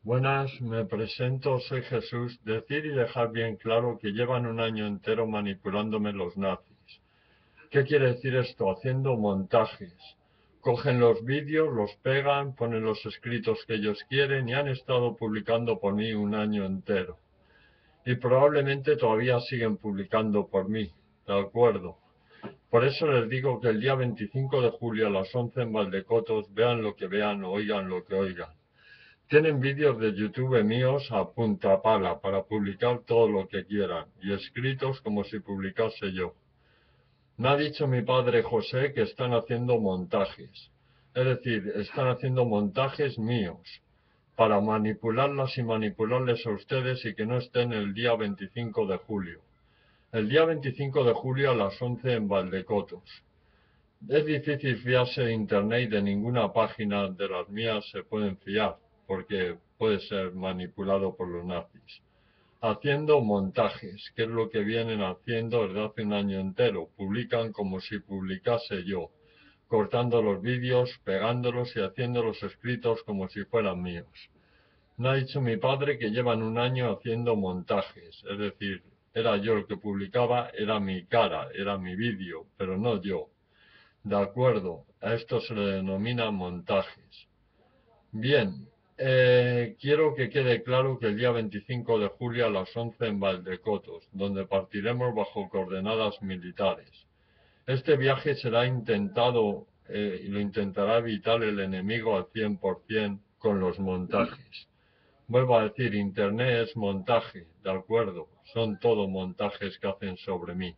Buenas, me presento, soy Jesús. Decir y dejar bien claro que llevan un año entero manipulándome los nazis. ¿Qué quiere decir esto? Haciendo montajes. Cogen los vídeos, los pegan, ponen los escritos que ellos quieren y han estado publicando por mí un año entero. Y probablemente todavía siguen publicando por mí, ¿de acuerdo? Por eso les digo que el día 25 de julio a las 11 en Valdecotos, vean lo que vean, oigan lo que oigan. Tienen vídeos de YouTube míos a punta pala para publicar todo lo que quieran y escritos como si publicase yo. Me ha dicho mi padre José que están haciendo montajes. Es decir, están haciendo montajes míos para manipularlas y manipularles a ustedes y que no estén el día 25 de julio. El día 25 de julio a las 11 en Valdecotos. Es difícil fiarse de Internet y de ninguna página de las mías se pueden fiar, porque puede ser manipulado por los nazis. Haciendo montajes, que es lo que vienen haciendo desde hace un año entero. Publican como si publicase yo, cortando los vídeos, pegándolos y haciendo los escritos como si fueran míos. Me ha dicho mi padre que llevan un año haciendo montajes, es decir, era yo el que publicaba, era mi cara, era mi vídeo, pero no yo. De acuerdo, a esto se le denomina montajes. Bien, quiero que quede claro que el día 25 de julio a las 11 en Valdecotos, donde partiremos bajo coordenadas militares. Este viaje será intentado y lo intentará evitar el enemigo al 100% con los montajes. Vuelvo a decir, Internet es montaje, de acuerdo, son todo montajes que hacen sobre mí.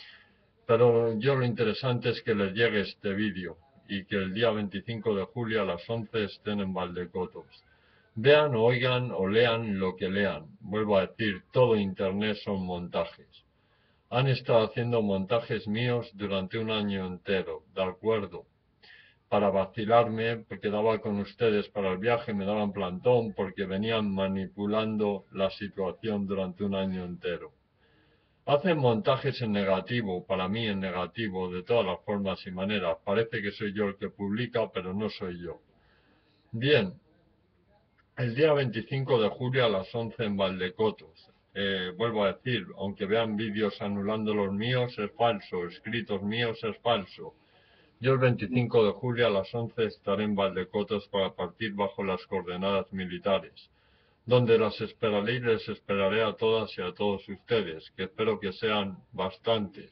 Pero yo lo interesante es que les llegue este vídeo y que el día 25 de julio a las 11 estén en Valdecotos. Vean, oigan o lean lo que lean. Vuelvo a decir, todo Internet son montajes. Han estado haciendo montajes míos durante un año entero, ¿de acuerdo? Para vacilarme, porque daba con ustedes para el viaje, me daban plantón, porque venían manipulando la situación durante un año entero. Hacen montajes en negativo, para mí en negativo, de todas las formas y maneras. Parece que soy yo el que publica, pero no soy yo. Bien, el día 25 de julio a las 11 en Valdecotos. Vuelvo a decir, aunque vean vídeos anulando los míos, es falso. Escritos míos, es falso. Yo el 25 de julio a las 11 estaré en Valdecotos para partir bajo las coordenadas militares, donde las esperaré y les esperaré a todas y a todos ustedes, que espero que sean bastantes,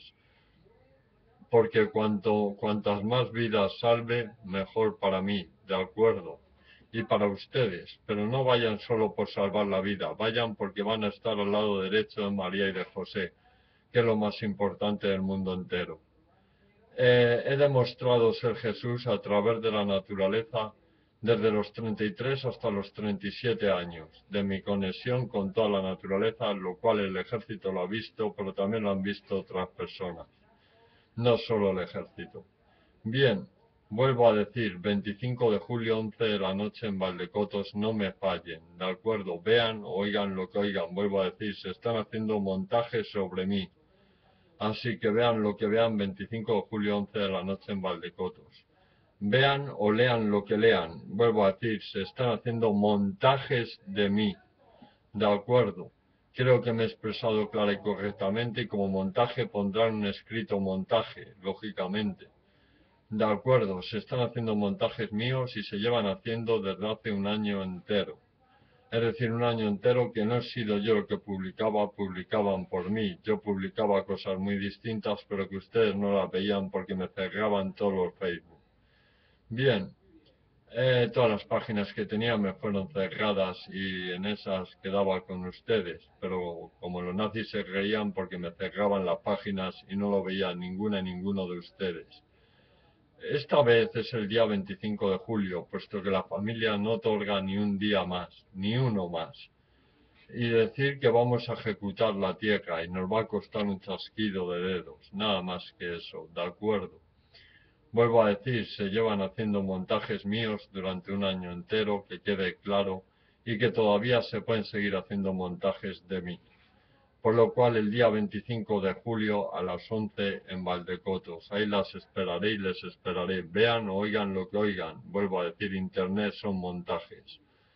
porque cuantas más vidas salve, mejor para mí, de acuerdo, y para ustedes, pero no vayan solo por salvar la vida, vayan porque van a estar al lado derecho de María y de José, que es lo más importante del mundo entero. He demostrado ser Jesús a través de la naturaleza desde los 33 hasta los 37 años, de mi conexión con toda la naturaleza, lo cual el ejército lo ha visto, pero también lo han visto otras personas, no solo el ejército. Bien, vuelvo a decir, 25 de julio, 11 de la noche en Valdecotos, no me fallen, ¿de acuerdo? Vean, oigan lo que oigan, vuelvo a decir, se están haciendo montajes sobre mí. Así que vean lo que vean, 25 de julio, 11 de la noche en Valdecotos. Vean o lean lo que lean. Vuelvo a decir, se están haciendo montajes de mí. De acuerdo. Creo que me he expresado clara y correctamente y como montaje pondrán un escrito montaje, lógicamente. De acuerdo, se están haciendo montajes míos y se llevan haciendo desde hace un año entero. Es decir, un año entero que no he sido yo el que publicaba, publicaban por mí. Yo publicaba cosas muy distintas, pero que ustedes no las veían porque me cerraban todos los Facebook. Bien, todas las páginas que tenía me fueron cerradas y en esas quedaba con ustedes, pero como los nazis se reían porque me cerraban las páginas y no lo veía ninguna y ninguno de ustedes. Esta vez es el día 25 de julio, puesto que la familia no otorga ni un día más, ni uno más. Y decir que vamos a ejecutar la tierra y nos va a costar un chasquido de dedos, nada más que eso, ¿de acuerdo? Vuelvo a decir, se llevan haciendo montajes míos durante un año entero, que quede claro, y que todavía se pueden seguir haciendo montajes de mí. Por lo cual el día 25 de julio a las 11 en Valdecotos. Ahí las esperaré y les esperaré. Vean o oigan lo que oigan. Vuelvo a decir, Internet son montajes.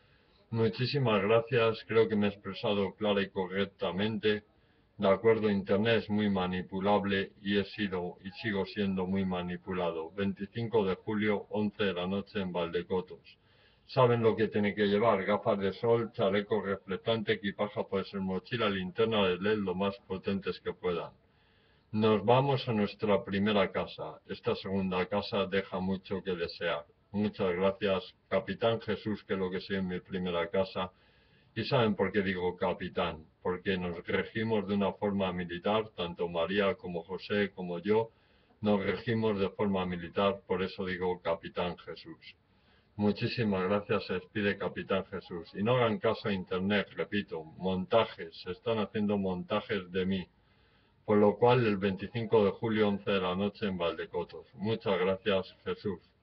Muchísimas gracias, creo que me he expresado clara y correctamente. De acuerdo, Internet es muy manipulable y he sido y sigo siendo muy manipulado. 25 de julio, 11 de la noche en Valdecotos. Saben lo que tiene que llevar: gafas de sol, chaleco reflectante, equipaje puede ser mochila, linterna de LED lo más potentes que puedan. Nos vamos a nuestra primera casa. Esta segunda casa deja mucho que desear. Muchas gracias, Capitán Jesús, que es lo que soy en mi primera casa. ¿Y saben por qué digo capitán? Porque nos regimos de una forma militar, tanto María como José como yo, nos regimos de forma militar, por eso digo Capitán Jesús. Muchísimas gracias, se despide Capitán Jesús. Y no hagan caso a Internet, repito, montajes, se están haciendo montajes de mí. Por lo cual, el 25 de julio, 11 de la noche en Valdecotos. Muchas gracias, Jesús.